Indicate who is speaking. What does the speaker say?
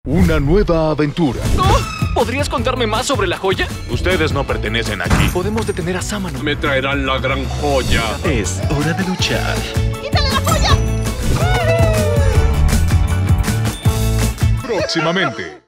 Speaker 1: Una nueva aventura.
Speaker 2: ¡No! ¿Podrías contarme más sobre la joya?
Speaker 1: Ustedes no pertenecen aquí.
Speaker 2: Podemos detener a Sámano.
Speaker 3: Me traerán la gran joya.
Speaker 4: Es hora de luchar.
Speaker 5: ¡Quítale la joya!
Speaker 1: Próximamente.